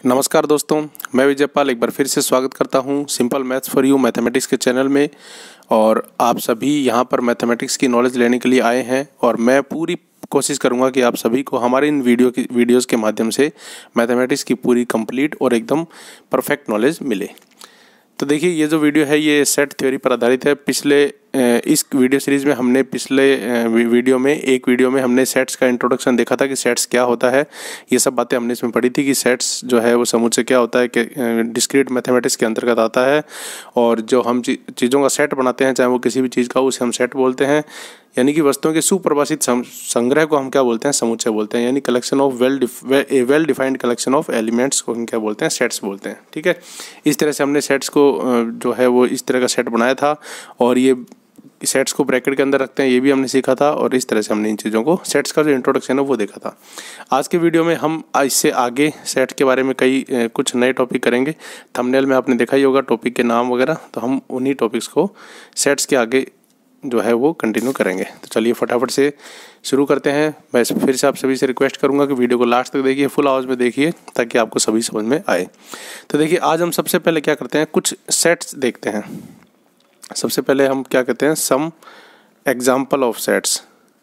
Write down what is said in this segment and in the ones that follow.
नमस्कार दोस्तों, मैं विजय पाल एक बार फिर से स्वागत करता हूं simple maths for you mathematics के चैनल में। और आप सभी यहां पर मैथमेटिक्स की नॉलेज लेने के लिए आए हैं और मैं पूरी कोशिश करूंगा कि आप सभी को हमारे इन वीडियोस के माध्यम से मैथमेटिक्स की पूरी कंप्लीट और एकदम परफेक्ट नॉलेज मिले। तो देखिए, ये जो वीडियो है ये सेट थ्योरी पर आधारित है। पिछले इस वीडियो सीरीज़ में हमने वीडियो में हमने सेट्स का इंट्रोडक्शन देखा था कि सेट्स क्या होता है। ये सब बातें हमने इसमें पढ़ी थी कि सेट्स जो है वो समुच्चय क्या होता है, कि डिस्क्रीट मैथमेटिक्स के अंतर्गत आता है। और जो हम चीज़ों का सेट बनाते हैं, चाहे वो किसी भी चीज़ का, उसे हम सेट बोलते हैं। यानी कि वस्तुओं के सुपरिभाषित संग्रह को हम क्या बोलते हैं, समुच्चय बोलते हैं। यानी collection of well defined collection of elements को हम क्या बोलते हैं, सेट्स बोलते हैं। ठीक है, इस तरह से हमने सेट्स को जो है वो इस तरह का सेट बनाया था और ये सेट्स को ब्रैकेट के अंदर रखते हैं, ये भी हमने सीखा था। और इस तरह से हमने इन चीज़ों को, सेट्स का जो इंट्रोडक्शन है वो देखा था। आज के वीडियो में हम इससे आगे सेट के बारे में कुछ नए टॉपिक करेंगे। थंबनेल में आपने देखा ही होगा टॉपिक के नाम वगैरह, तो हम उन्हीं टॉपिक्स को सेट्स के आगे जो है वो कंटिन्यू करेंगे। तो चलिए फटाफट से शुरू करते हैं। मैं फिर से आप सभी से रिक्वेस्ट करूंगा कि वीडियो को लास्ट तक देखिए, फुल आवाज़ में देखिए, ताकि आपको सभी समझ में आए। तो देखिए, आज हम सबसे पहले क्या करते हैं, कुछ सेट्स देखते हैं। सबसे पहले हम क्या कहते हैं, सम एग्जाम्पल ऑफ सेट्स।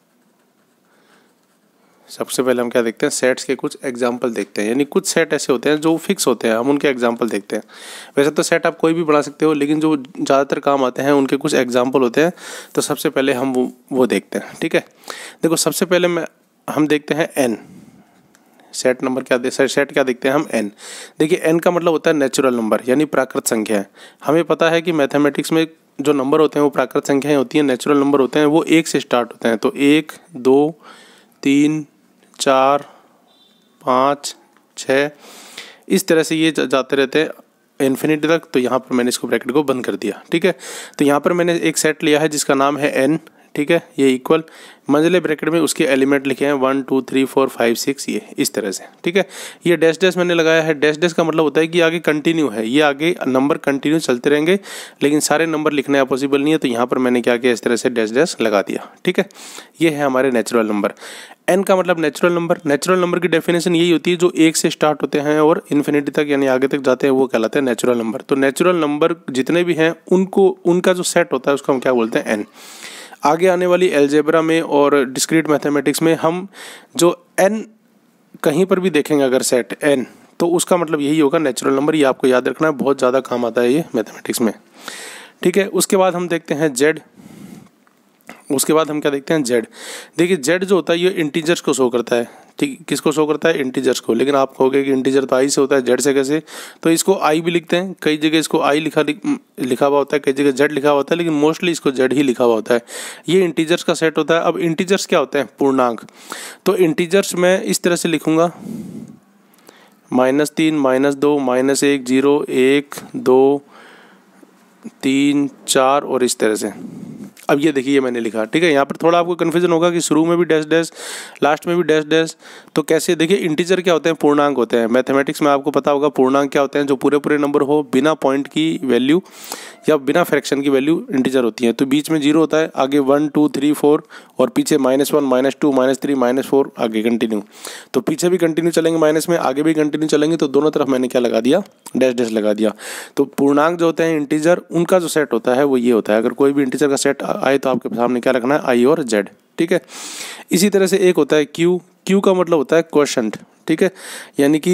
सबसे पहले हम क्या देखते हैं, सेट्स के कुछ एग्जाम्पल देखते हैं। यानी कुछ सेट ऐसे होते हैं जो फिक्स होते हैं, हम उनके एग्जाम्पल देखते हैं। वैसे तो सेट आप कोई भी बना सकते हो, लेकिन जो ज़्यादातर काम आते हैं उनके कुछ एग्जाम्पल होते हैं। तो सबसे पहले हम वो देखते हैं। ठीक है, देखो सबसे पहले हम देखते हैं एन। सेट नंबर सेट क्या देखते हैं हम, एन। देखिए, एन का मतलब होता है नेचुरल नंबर, यानी प्राकृत संख्या है। हमें पता है कि मैथमेटिक्स में जो नंबर होते हैं वो प्राकृत संख्याएं होती हैं, नेचुरल नंबर होते हैं, वो 1 से स्टार्ट होते हैं। तो 1, 2, 3, 4, 5, 6 इस तरह से ये जाते रहते हैं इन्फिनिटी तक। तो यहाँ पर मैंने इसको ब्रैकेट को बंद कर दिया। ठीक है, तो यहाँ पर मैंने एक सेट लिया है जिसका नाम है एन। ठीक है, ये इक्वल मंझले ब्रैकेट में उसके एलिमेंट लिखे हैं 1 2 3 4 5 6, ये इस तरह से। ठीक है, ये डैश डैश मैंने लगाया है। डैश डैश का मतलब होता है कि आगे कंटिन्यू है, ये आगे नंबर कंटिन्यू चलते रहेंगे, लेकिन सारे नंबर लिखना पॉसिबल नहीं है। तो यहाँ पर मैंने क्या किया, इस तरह से डैश डैश लगा दिया। ठीक है, ये है हमारे नेचुरल नंबर। एन का मतलब नेचुरल नंबर। नेचुरल नंबर की डेफिनेशन यही होती है जो 1 से स्टार्ट होते हैं और इन्फिनिटी तक यानी आगे तक जाते हैं, वो कहलाते हैं नेचुरल नंबर। तो नेचुरल नंबर जितने भी हैं उनका जो सेट होता है उसको हम क्या बोलते हैं, एन। आगे आने वाली अलजेब्रा में और डिस्क्रीट मैथमेटिक्स में हम जो एन कहीं पर भी देखेंगे अगर सेट एन, तो उसका मतलब यही होगा नेचुरल नंबर। ये आपको याद रखना है, बहुत ज़्यादा काम आता है ये मैथमेटिक्स में। ठीक है, उसके बाद हम देखते हैं जेड। उसके बाद हम क्या देखते हैं, जेड। देखिए, जेड जो होता है ये इंटीजर्स को शो करता है। ठीक, किसको शो करता है, इंटीजर्स को। लेकिन आप कहोगे कि इंटीजर तो आई से होता है, जेड से कैसे? तो इसको आई भी लिखते हैं, कई जगह इसको आई लिखा हुआ होता है, कई जगह जेड लिखा हुआ होता है, लेकिन मोस्टली इसको जेड ही लिखा हुआ होता है। ये इंटीजर्स का सेट होता है। अब इंटीजर्स क्या होते हैं, पूर्णांक। तो इंटीजर्स मैं इस तरह से लिखूंगा, -3, -2, -1, 0, 1, 2, 3, 4 और इस तरह से। अब ये देखिए, ये मैंने लिखा। ठीक है, यहाँ पर थोड़ा आपको कन्फ्यूजन होगा कि शुरू में भी डैश डैश, लास्ट में भी डैश डैश, तो कैसे? देखिए, इंटीजर क्या होते हैं, पूर्णांक होते हैं। मैथमेटिक्स में आपको पता होगा पूर्णांक क्या होते हैं, जो पूरे नंबर हो, बिना पॉइंट की वैल्यू या बिना फ्रैक्शन की वैल्यू इंटीजर होती है। तो बीच में 0 होता है, आगे 1 2 3 4 और पीछे -1 -2 -3 -4 आगे कंटिन्यू। तो पीछे भी कंटिन्यू चलेंगे माइनस में, आगे भी कंटिन्यू चलेंगे। तो दोनों तरफ मैंने क्या लगा दिया, डैश डैश लगा दिया। तो पूर्णांक जो होते हैं इंटीजर, उनका जो सेट होता है वो ये होता है। अगर कोई भी इंटीजर का सेट आए तो आपके सामने क्या रखना है, आई और जेड। ठीक है, इसी तरह से एक होता है क्यू। क्यू का मतलब होता है क्वोशंट। ठीक है, यानी कि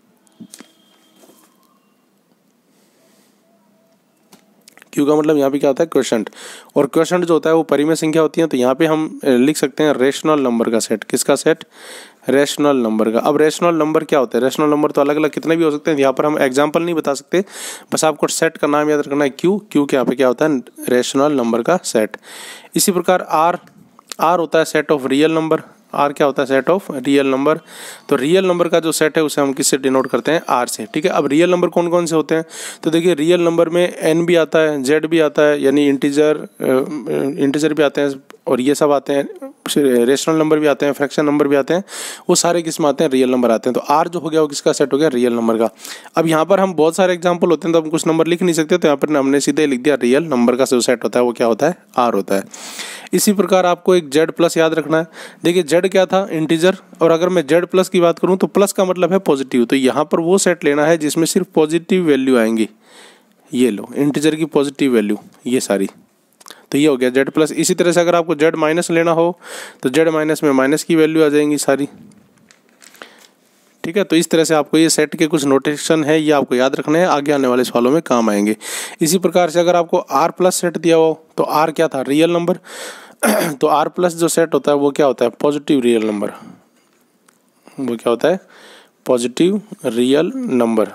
क्यू का मतलब यहाँ पे क्या होता है, क्वोशंट। और क्वोशंट जो होता है वो परिमेय संख्या होती है। तो यहाँ पे हम लिख सकते हैं रेशनल नंबर का सेट। किसका सेट, रेशनल नंबर का। अब रेशनल नंबर क्या होता है, रेशनल नंबर तो अलग अलग कितने भी हो सकते हैं। यहाँ पर हम एग्जांपल नहीं बता सकते, बस आपको सेट का नाम याद रखना है, क्यू। क्यू के यहाँ पे क्या होता है, रेशनल नंबर का सेट। इसी प्रकार आर होता है set of real number. R क्या होता है, सेट ऑफ रियल नंबर। तो रियल नंबर का जो सेट है उसे हम किससे डिनोट करते हैं, आर से। ठीक है, अब रियल नंबर कौन कौन से होते हैं, तो देखिए, रियल नंबर में एन भी आता है, जेड भी आता है, यानी इंटीजर भी आते हैं, और ये सब आते हैं, रेशनल नंबर भी आते हैं, फ्रैक्शन नंबर भी आते हैं, वो सारे किस में आते हैं, रियल नंबर आते हैं। तो आर जो हो गया वो किसका सेट हो गया, रियल नंबर का। अब यहाँ पर हम बहुत सारे एग्जांपल होते हैं तो हम कुछ नंबर लिख नहीं सकते, तो यहाँ पर हमने सीधे लिख दिया रियल नंबर का जो सेट होता है वो क्या होता है, आर होता है। इसी प्रकार आपको एक जेड प्लस याद रखना है। देखिए जेड क्या था, इंटीजर, और अगर मैं जेड प्लस की बात करूँ तो प्लस का मतलब है पॉजिटिव, तो यहाँ पर वो सेट लेना है जिसमें सिर्फ पॉजिटिव वैल्यू आएंगी। ये लो इंटीजर की पॉजिटिव वैल्यू ये सारी, तो ये हो गया जेड प्लस। इसी तरह से अगर आपको जेड माइनस लेना हो तो जेड माइनस में माइनस की वैल्यू आ जाएंगी सारी, ठीक है। तो इस तरह से आपको ये सेट के कुछ नोटेशन है, ये आपको याद रखने हैं, आगे आने वाले सवालों में काम आएंगे। इसी प्रकार से अगर आपको आर प्लस सेट दिया हो तो आर क्या था, रियल नंबर, तो आर प्लस जो सेट होता है वो क्या होता है, पॉजिटिव रियल नंबर। वो क्या होता है, पॉजिटिव रियल नंबर।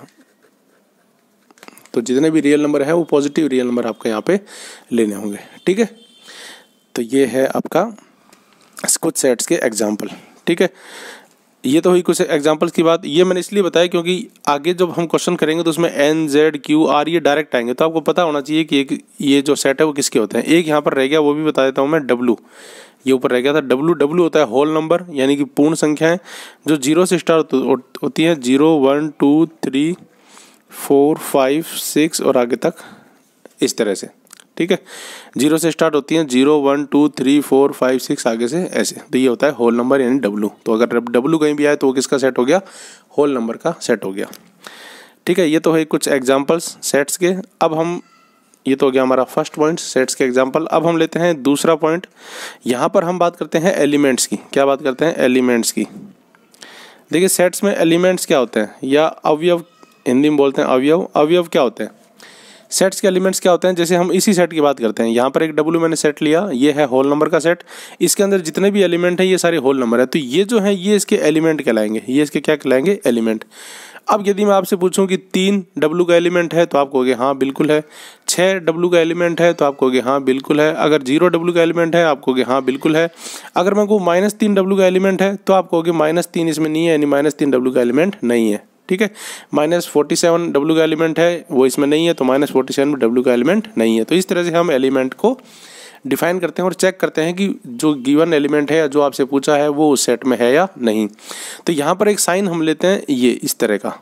तो जितने भी रियल नंबर है वो पॉजिटिव रियल नंबर आपको यहाँ पे लेने होंगे, ठीक है। तो ये है आपका कुछ सेट्स के एग्जाम्पल, ठीक है। ये तो हुई कुछ एग्जांपल्स की बात। ये मैंने इसलिए बताया क्योंकि आगे जब हम क्वेश्चन करेंगे तो उसमें एन जेड क्यू आर ये डायरेक्ट आएंगे, तो आपको पता होना चाहिए कि ये जो सेट है वो किसके होते हैं। एक यहाँ पर रह गया, वो भी बता देता हूँ मैं, डब्लू, ये ऊपर रह गया था डब्लू। डब्लू होता है होल नंबर, यानी कि पूर्ण संख्याएं जो 0 से स्टार्ट होती हैं, 0 1 2 3 4 5 6 और आगे तक इस तरह से, ठीक है। 0 से स्टार्ट होती हैं, 0 1 2 3 4 5 6 आगे से ऐसे, तो ये होता है होल नंबर यानी डब्लू। तो अगर डब्लू कहीं भी आए तो वो किसका सेट हो गया, होल नंबर का सेट हो गया, ठीक है। ये तो है कुछ एग्जांपल्स सेट्स के। अब हम, ये तो हो गया हमारा फर्स्ट पॉइंट सेट्स के एग्जांपल। अब हम लेते हैं दूसरा पॉइंट। यहाँ पर हम बात करते हैं एलिमेंट्स की। क्या बात करते हैं, एलिमेंट्स की। देखिए सेट्स में एलिमेंट्स क्या होते हैं, या अवयव हिंदी में बोलते हैं अवयव। अवयव क्या होते हैं, सेट्स के एलिमेंट्स क्या होते हैं। जैसे हम इसी सेट की बात करते हैं, यहाँ पर एक डब्लू मैंने सेट लिया, ये है होल नंबर का सेट, इसके अंदर जितने भी एलिमेंट हैं ये सारे होल नंबर है, तो ये जो है ये इसके एलिमेंट कहलाएंगे, ये इसके क्या कहलाएंगे, एलिमेंट। अब यदि मैं आपसे पूछूं कि 3 डब्लू का एलिमेंट है तो आप कहोगे हाँ बिल्कुल है, 6 डब्लू का एलिमेंट है तो आप कहोगे हाँ बिल्कुल है, अगर 0 डब्लू का एलिमेंट है आप कहोगे हाँ बिल्कुल है, अगर मैं कहूँ -3 डब्लू का एलिमेंट है तो आप कहोगे -3 इसमें नहीं है, यानी -3 डब्लू का एलिमेंट नहीं है, ठीक है। -47 डब्लू का एलिमेंट है वो इसमें नहीं है, तो -47 डब्लू का एलिमेंट नहीं है। तो इस तरह से हम एलिमेंट को डिफाइन करते हैं और चेक करते हैं कि जो गिवन एलिमेंट है या जो आपसे पूछा है वो उस सेट में है या नहीं। तो यहाँ पर एक साइन हम लेते हैं, ये इस तरह का,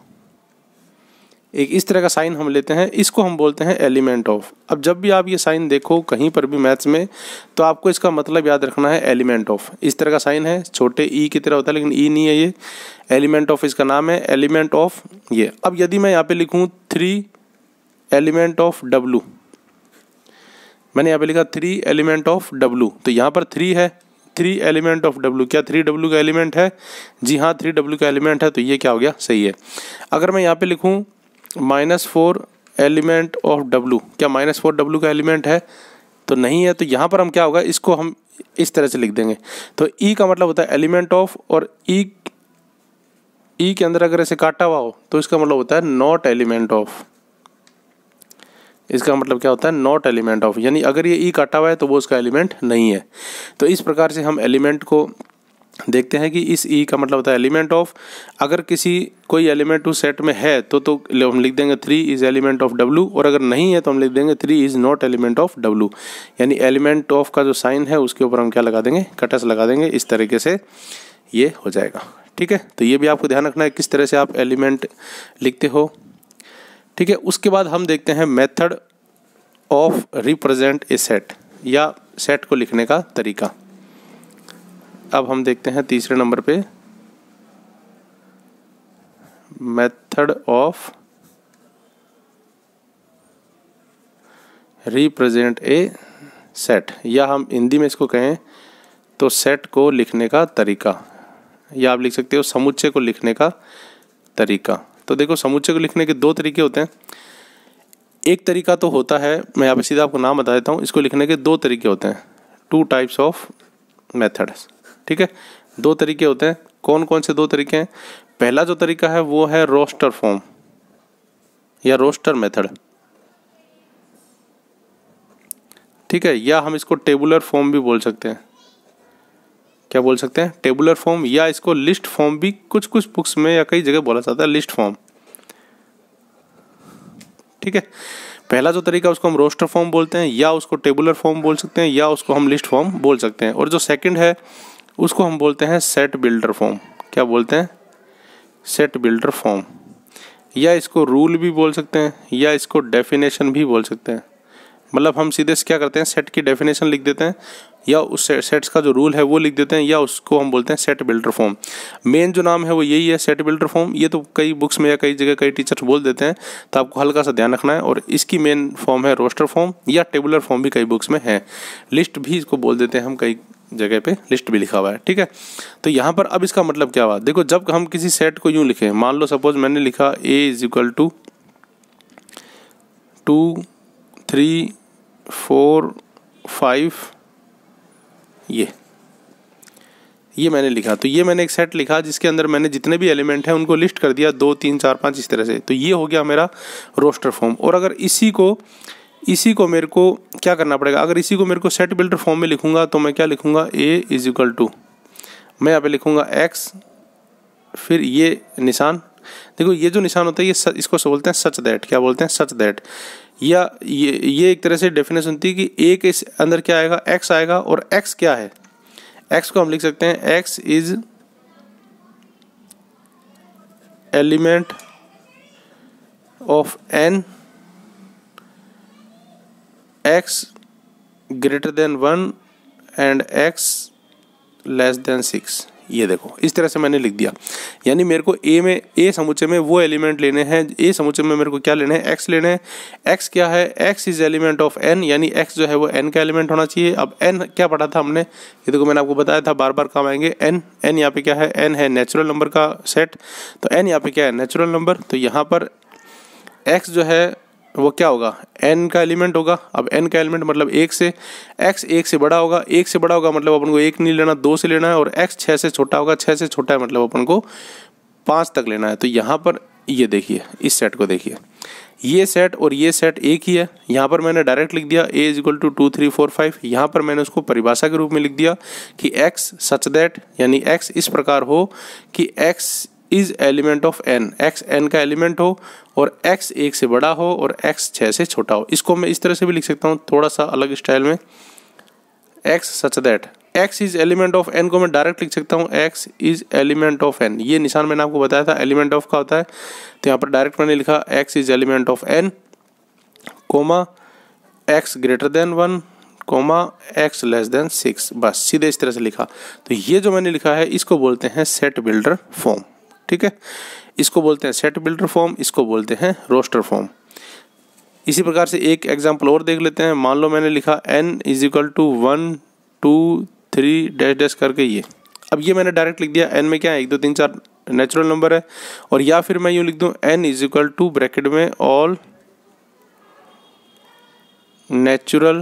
एक इस तरह का साइन हम लेते हैं, इसको हम बोलते हैं एलिमेंट ऑफ। अब जब भी आप ये साइन देखो कहीं पर भी मैथ्स में, तो आपको इसका मतलब याद रखना है एलिमेंट ऑफ। इस तरह का साइन है, छोटे ई की तरह होता है लेकिन ई नहीं है, ये एलिमेंट ऑफ इसका नाम है, एलिमेंट ऑफ ये। अब यदि मैं यहाँ पे लिखूँ 3 एलिमेंट ऑफ डब्लू, मैंने यहाँ पे लिखा 3 एलिमेंट ऑफ डब्लू, तो यहाँ पर 3 है, 3 एलिमेंट ऑफ डब्लू। क्या 3 डब्लू का एलिमेंट है, जी हाँ 3 डब्लू का एलिमेंट है, तो ये क्या हो गया, सही है। अगर मैं यहाँ पे लिखूँ -4 एलिमेंट ऑफ डब्लू, क्या -4 डब्लू का एलिमेंट है, तो नहीं है, तो यहाँ पर हम क्या होगा, इसको हम इस तरह से लिख देंगे। तो ई का मतलब होता है एलिमेंट ऑफ, और ई के अंदर अगर ऐसे काटा हुआ हो तो इसका मतलब होता है नॉट एलिमेंट ऑफ। इसका मतलब क्या होता है, नॉट एलिमेंट ऑफ, यानी अगर ये ई काटा हुआ है तो वो उसका एलिमेंट नहीं है। तो इस प्रकार से हम एलिमेंट को देखते हैं कि इस ई का मतलब होता है एलिमेंट ऑफ। अगर कोई एलिमेंट उस सेट में है तो हम लिख देंगे 3 इज एलिमेंट ऑफ डब्लू, और अगर नहीं है तो हम लिख देंगे 3 is not element of W. यानी एलिमेंट ऑफ का जो साइन है उसके ऊपर हम क्या लगा देंगे, कटस लगा देंगे, इस तरीके से ये हो जाएगा, ठीक है। तो ये भी आपको ध्यान रखना है किस तरह से आप एलिमेंट लिखते हो, ठीक है। उसके बाद हम देखते हैं method of represent a set, या सेट को लिखने का तरीका। अब हम देखते हैं तीसरे नंबर पे, method of represent a set, या हम हिंदी में इसको कहें तो सेट को लिखने का तरीका, या आप लिख सकते हो समुच्चय को लिखने का तरीका। तो देखो समुच्चय को लिखने के 2 तरीके होते हैं। एक तरीका तो होता है, मैं यहाँ पे सीधा आपको नाम बता देता हूँ, इसको लिखने के 2 तरीके होते हैं, 2 टाइप्स ऑफ मेथड्स, ठीक है। 2 तरीके होते हैं। कौन कौन से 2 तरीके हैं, पहला जो तरीका है वो है रोस्टर फॉर्म या रोस्टर मेथड, ठीक है, या हम इसको टेबुलर फॉर्म भी बोल सकते हैं। क्या बोल सकते हैं, टेबुलर फॉर्म, या इसको लिस्ट फॉर्म भी कुछ बुक्स में या कई जगह बोला जाता है, लिस्ट फॉर्म, ठीक है। पहला जो तरीका उसको हम रोस्टर फॉर्म बोलते हैं, या उसको टेबुलर फॉर्म बोल सकते हैं, या उसको हम लिस्ट फॉर्म बोल सकते हैं। और जो सेकंड है उसको हम बोलते हैं सेट बिल्डर फॉर्म। क्या बोलते हैं? सेट बिल्डर फॉर्म, या इसको रूल भी बोल सकते हैं, या इसको डेफिनेशन भी बोल सकते हैं। मतलब हम सीधे से क्या करते हैं, सेट की डेफिनेशन लिख देते हैं, या उस सेट्स का जो रूल है वो लिख देते हैं, या उसको हम बोलते हैं सेट बिल्डर फॉर्म। मेन जो नाम है वो यही है, सेट बिल्डर फॉर्म। ये तो कई बुक्स में या कई जगह कई टीचर्स बोल देते हैं, तो आपको हल्का सा ध्यान रखना है। और इसकी मेन फॉर्म है रोस्टर फॉर्म, या टेबुलर फॉर्म भी कई बुक्स में है। लिस्ट भी इसको बोल देते हैं हम, कई जगह पे लिस्ट भी लिखा हुआ है, ठीक है। तो यहाँ पर अब इसका मतलब क्या हुआ, देखो जब हम किसी सेट को यूँ लिखें, मान लो सपोज मैंने लिखा A = 2 3 4 5, ये मैंने लिखा। तो ये मैंने एक सेट लिखा जिसके अंदर मैंने जितने भी एलिमेंट हैं उनको लिस्ट कर दिया, 2 3 4 5 इस तरह से। तो ये हो गया मेरा रोस्टर फॉर्म। और अगर इसी को मेरे को क्या करना पड़ेगा, अगर इसी को मेरे को सेट बिल्डर फॉर्म में लिखूंगा तो मैं क्या लिखूंगा, A = मैं यहाँ पे लिखूंगा X, फिर ये निशान। देखो ये जो निशान होता है ये इसको बोलते हैं सच दैट। क्या बोलते हैं? Such that. या ये एक तरह से डेफिनेशन होती है कि A के अंदर क्या आएगा, X आएगा। और X क्या है, X को हम लिख सकते हैं X is element of N, X greater than 1 and X less than 6। ये देखो इस तरह से मैंने लिख दिया। यानी मेरे को A समुच्चय में वो एलिमेंट लेने हैं, A समुच्चय में मेरे को क्या लेने हैं, X लेने हैं। X क्या है, X is element of N, यानी X जो है वो N का एलिमेंट होना चाहिए। अब N क्या पढ़ा था हमने, ये देखो मैंने आपको बताया था, बार बार काम आएंगे। N यहाँ पे क्या है, N है नेचुरल नंबर का सेट। तो N यहाँ पे क्या है, नेचुरल नंबर। तो यहाँ पर X जो है वो क्या होगा, n का एलिमेंट होगा। अब n का एलिमेंट मतलब 1 से, x 1 से बड़ा होगा। 1 से बड़ा होगा मतलब अपन को 1 नहीं लेना, 2 से लेना है। और x 6 से छोटा होगा, 6 से छोटा है मतलब अपन को 5 तक लेना है। तो यहाँ पर ये देखिए, इस सेट को देखिए, ये सेट और ये सेट एक ही है। यहाँ पर मैंने डायरेक्ट लिख दिया A = 2 3 4 5। यहाँ पर मैंने उसको परिभाषा के रूप में लिख दिया कि x सच दैट, यानी x इस प्रकार हो कि x is element of n, x n का एलिमेंट हो और x 1 से बड़ा हो और x 6 से छोटा हो। इसको मैं इस तरह से भी लिख सकता हूँ, थोड़ा सा अलग स्टाइल में, x such that x is element of n को मैं डायरेक्ट लिख सकता हूँ x is element of n। ये निशान मैंने आपको बताया था एलिमेंट ऑफ का होता है। तो यहाँ पर डायरेक्ट मैंने लिखा x is element of n, comma x greater than 1, comma x less than 6। बस सीधे इस तरह से लिखा। तो ये जो मैंने लिखा है इसको बोलते हैं सेट बिल्डर फॉर्म, ठीक है। इसको बोलते हैं सेट बिल्डर फॉर्म, इसको बोलते हैं रोस्टर फॉर्म। इसी प्रकार से एक एग्जांपल और देख लेते हैं। मान लो मैंने लिखा n = 1 2 3 डैश करके ये। अब ये मैंने डायरेक्ट लिख दिया, n में क्या है, 1 2 3 4 नेचुरल नंबर है। और या फिर मैं यूँ लिख दूँ n = ब्रैकेट में ऑल नेचुरल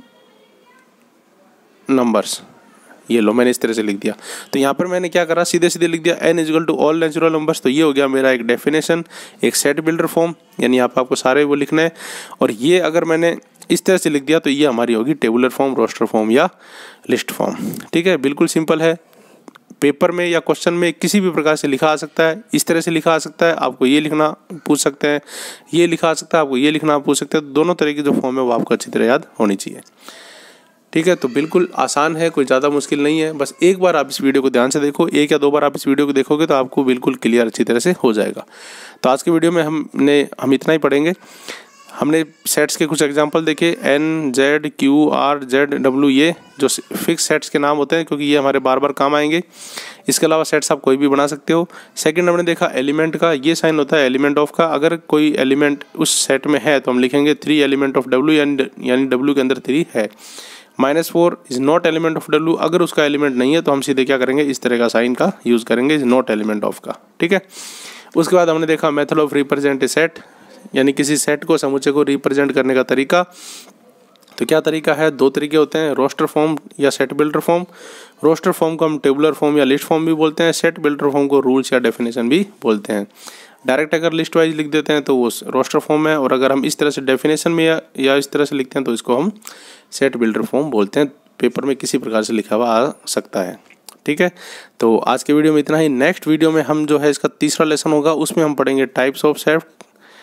नंबर्स। ये लो मैंने इस तरह से लिख दिया। तो यहाँ पर मैंने क्या करा, सीधे सीधे लिख दिया n = ऑल नेचुरल नंबर्स। तो ये हो गया मेरा एक डेफिनेशन, एक सेट बिल्डर फॉर्म, यानी यहाँ पर आपको सारे वो लिखना है। और ये अगर मैंने इस तरह से लिख दिया तो ये हमारी होगी टेबुलर फॉर्म, रोस्टर फॉर्म या लिस्ट फॉर्म, ठीक है। बिल्कुल सिंपल है। पेपर में या क्वेश्चन में किसी भी प्रकार से लिखा आ सकता है, इस तरह से लिखा आ सकता है, आपको ये लिखना पूछ सकते हैं, ये लिखा आ सकता है, आपको ये लिखना पूछ सकते हैं। दोनों तरह की जो फॉर्म है वो आपको अच्छी तरह याद होनी चाहिए, ठीक है। तो बिल्कुल आसान है, कोई ज़्यादा मुश्किल नहीं है। बस एक बार आप इस वीडियो को ध्यान से देखो, 1 या 2 बार आप इस वीडियो को देखोगे तो आपको बिल्कुल क्लियर अच्छी तरह से हो जाएगा। तो आज के वीडियो में हम इतना ही पढ़ेंगे। हमने सेट्स के कुछ एग्जांपल देखे, n z q r z w, ये जो फिक्स सेट्स के नाम होते हैं क्योंकि ये हमारे बार बार काम आएंगे। इसके अलावा सेट्स आप कोई भी बना सकते हो। सेकंड हमने देखा एलिमेंट का, ये साइन होता है एलिमेंट ऑफ का। अगर कोई एलिमेंट उस सेट में है तो हम लिखेंगे 3 एलिमेंट ऑफ w, यानी w के अंदर 3 है। -4 is not element of w, अगर उसका एलिमेंट नहीं है तो हम सीधे क्या करेंगे, इस तरह का साइन का यूज़ करेंगे, इज नॉट एलिमेंट ऑफ का, ठीक है। उसके बाद हमने देखा method of represent a set, यानी किसी सेट को, समुच्चय को रिप्रेजेंट करने का तरीका। तो क्या तरीका है, 2 तरीके होते हैं, रोस्टर फॉर्म या set builder form. Roster form को हम टेबुलर फॉर्म या लिस्ट फॉर्म भी बोलते हैं। सेट बिल्डर फॉर्म को रूल्स या डेफिनेशन भी बोलते हैं। डायरेक्ट अगर लिस्ट वाइज लिख देते हैं तो वो रोस्टर फॉर्म है, और अगर हम इस तरह से डेफिनेशन में या इस तरह से लिखते हैं तो इसको हम सेट बिल्डर फॉर्म बोलते हैं। पेपर में किसी प्रकार से लिखा हुआ आ सकता है, ठीक है। तो आज के वीडियो में इतना ही। नेक्स्ट वीडियो में हम जो है इसका तीसरा लेसन होगा, उसमें हम पढ़ेंगे टाइप्स ऑफ सेट,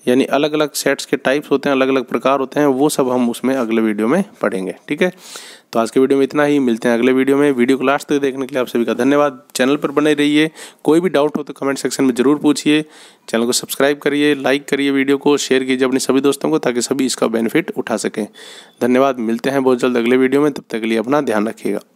यानी अलग अलग सेट्स के टाइप्स होते हैं, अलग अलग प्रकार होते हैं, वो सब हम उसमें अगले वीडियो में पढ़ेंगे। ठीक है, तो आज के वीडियो में इतना ही, मिलते हैं अगले वीडियो में। वीडियो को लास्ट तक देखने के लिए आप सभी का धन्यवाद। चैनल पर बने रहिए, कोई भी डाउट हो तो कमेंट सेक्शन में ज़रूर पूछिए। चैनल को सब्सक्राइब करिए, लाइक करिए, वीडियो को शेयर कीजिए अपने सभी दोस्तों को, ताकि सभी इसका बेनिफिट उठा सकें। धन्यवाद, मिलते हैं बहुत जल्द अगले वीडियो में, तब तक के लिए अपना ध्यान रखिएगा।